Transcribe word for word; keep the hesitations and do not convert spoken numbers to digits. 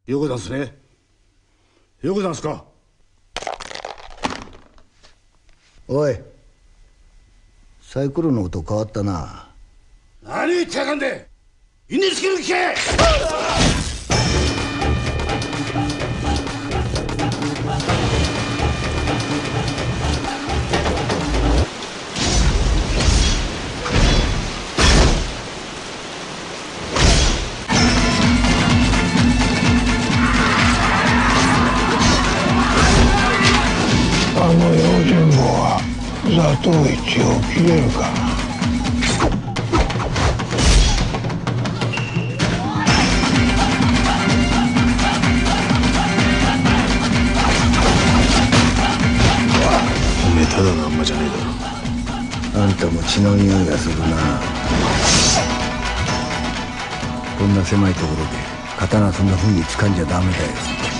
よくざんすね。よくざんすか。 おい、サイコロの音変わったな。 何言ってやがんで。稲つける気か。 あの用心棒は座頭市を切れるか。 おめえただのあんまじゃねえだろ。 あんたも血の匂いがするな。こんな狭いところで刀そんな風に掴んじゃダメだよ。